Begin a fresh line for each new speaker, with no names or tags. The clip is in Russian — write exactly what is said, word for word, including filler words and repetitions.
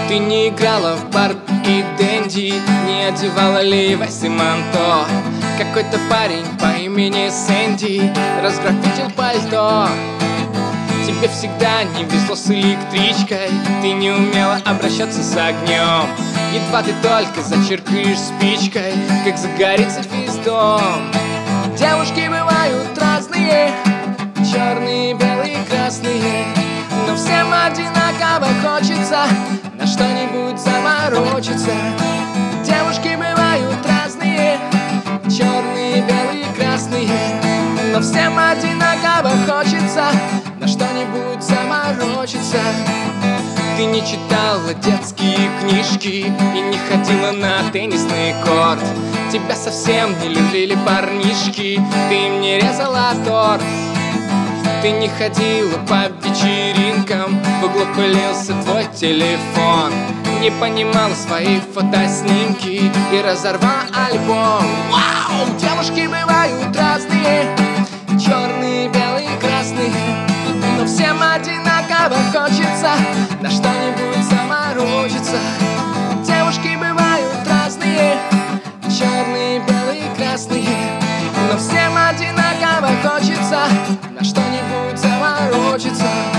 Ты не играла в Барби и Дэнди, не одевала Левайс и манто. Какой-то парень по имени Сэнди разграффитил пальто. Тебе всегда не везло с электричкой, ты не умела обращаться с огнем. Едва ты только зачеркаешь спичкой, как загорится весь дом. Девушки бывают разные, черные, белые, красные, но всем одинаково хочется на что-нибудь заморочиться. Девушки бывают разные, черные, белые, красные, но всем одинаково хочется на что-нибудь заморочиться. Ты не читала детские книжки и не ходила на теннисный корт. Тебя совсем не любили парнишки, ты им не резала торт. Ты не ходила по вечеринкам, в углу пылился твой телефон. Не понимала свои фотоснимки и разорвала альбом. Вау! Девушки бывают разные, черные, белые, красные, но всем одинаково хочется на что-нибудь заморочиться. Девушки бывают разные, черные, белые, красные, но всем одинаково хочется на что-нибудь заморочиться.